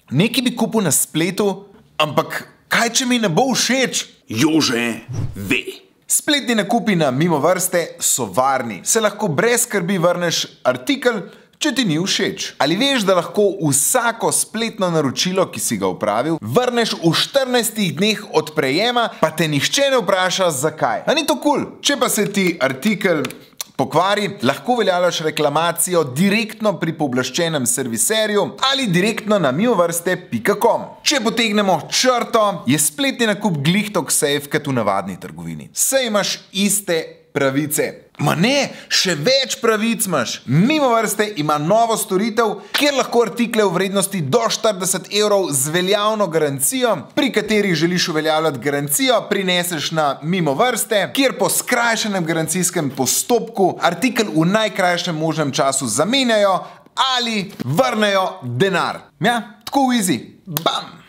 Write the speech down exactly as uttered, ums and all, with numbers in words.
Nekaj bi kupil na spletu, ampak kaj, če mi ne bo všeč? Jože ve. Spletni nakupi na Mimovrste so varni. Se lahko brez skrbi vrneš artikel, če ti ni všeč. Ali veš, da lahko vsako spletno naročilo, ki si ga opravil, vrneš v štirinajstih dneh od prejema, pa te nihče ne vpraša, zakaj? A ni to kul? Če pa se ti artikel pokvari, lahko uveljavljaš reklamacijo direktno pri pooblaščenem serviserju ali direktno na mimovrste pika com. Če potegnemo črto, je spletni nakup glih tok safe kot v navadni trgovini. Saj imaš iste pravice. Ma ne, še več pravic imaš. Mimovrste ima novo storitev, kjer lahko artikle v vrednosti do štirideset evrov z veljavno garancijo, pri katerih želiš uveljavljati garancijo, prineseš na Mimovrste, kjer po skrajšanem garancijskem postopku artikel v najkrajšem možnem času zamenjajo ali vrnejo denar. Ja, tako easy. Bam!